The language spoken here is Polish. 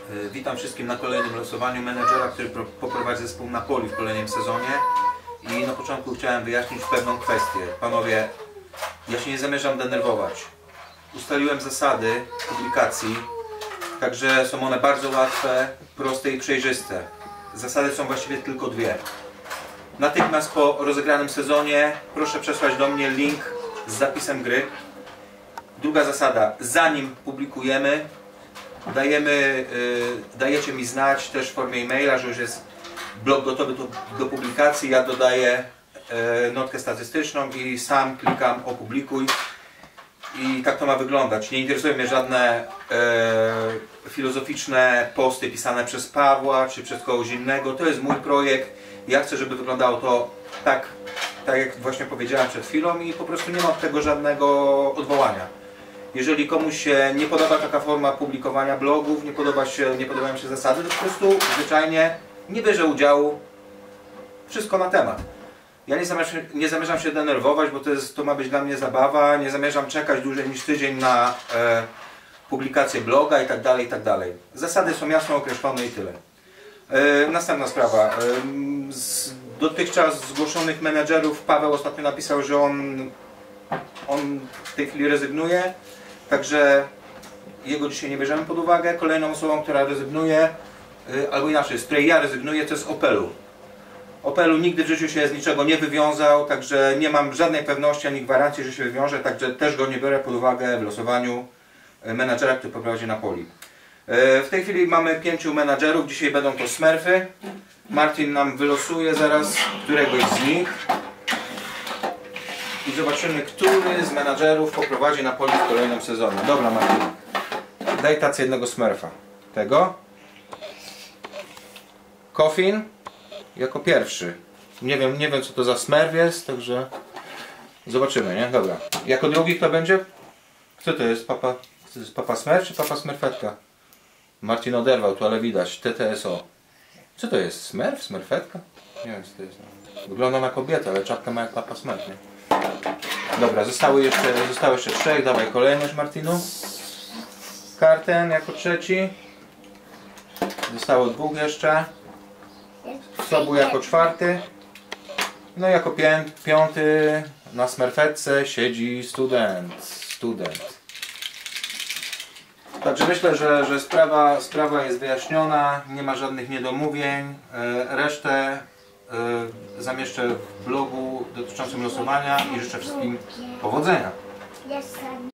Witam wszystkim na kolejnym losowaniu menedżera, który poprowadzi zespół Napoli w kolejnym sezonie. I na początku chciałem wyjaśnić pewną kwestię. Panowie, ja się nie zamierzam denerwować. Ustaliłem zasady publikacji, także są one bardzo łatwe, proste i przejrzyste. Zasady są właściwie tylko dwie. Natychmiast po rozegranym sezonie proszę przesłać do mnie link z zapisem gry. Druga zasada, zanim publikujemy, dajecie mi znać też w formie e-maila, że już jest blog gotowy do publikacji. Ja dodaję notkę statystyczną i sam klikam opublikuj. I tak to ma wyglądać. Nie interesują mnie żadne filozoficzne posty pisane przez Pawła czy przez kogoś innego. To jest mój projekt. Ja chcę, żeby wyglądało to tak jak właśnie powiedziałem przed chwilą i po prostu nie ma od tego żadnego odwołania. Jeżeli komuś się nie podoba taka forma publikowania blogów, nie podobają się zasady, to po prostu zwyczajnie nie bierze udziału. Wszystko na temat. Ja nie zamierzam się denerwować, bo to ma być dla mnie zabawa. Nie zamierzam czekać dłużej niż tydzień na publikację bloga i tak dalej, i tak dalej. Zasady są jasno określone i tyle. Następna sprawa. Z dotychczas zgłoszonych menedżerów Paweł ostatnio napisał, że on w tej chwili rezygnuje. Także jego dzisiaj nie bierzemy pod uwagę. Kolejną osobą, która rezygnuje, albo inaczej, z której ja rezygnuję, to jest Opelu. Opelu nigdy w życiu się z niczego nie wywiązał, także nie mam żadnej pewności ani gwarancji, że się wywiąże, także też go nie biorę pod uwagę w losowaniu menadżera, który poprowadzi Napoli. W tej chwili mamy 5 menadżerów, dzisiaj będą to Smurfy. Martin nam wylosuje zaraz któregoś z nich. I zobaczymy, który z menadżerów poprowadzi Napoli w kolejnym sezonie. Dobra, Martin, daj tacy jednego Smurfa. Tego. Coffin jako pierwszy. Nie wiem co to za Smurf jest, także zobaczymy, nie? Dobra. Jako drugi kto będzie? Kto to jest? Papa Smurf czy Papa Smurfetka? Martin oderwał tu, ale widać. TTSO. Co to jest? Smurf? Smurfetka? Nie wiem co to jest. Wygląda na kobietę, ale czapkę ma jak Papa Smurf, nie? Dobra, zostało jeszcze 3. Dawaj kolejność, Martinu. Karten jako trzeci. Zostało 2 jeszcze. Sobu jako 4. No i jako 5. na Smurfetce siedzi student. Także myślę, że sprawa jest wyjaśniona, nie ma żadnych niedomówień. Resztę zamieszczę w blogu dotyczącym losowania i życzę wszystkim powodzenia.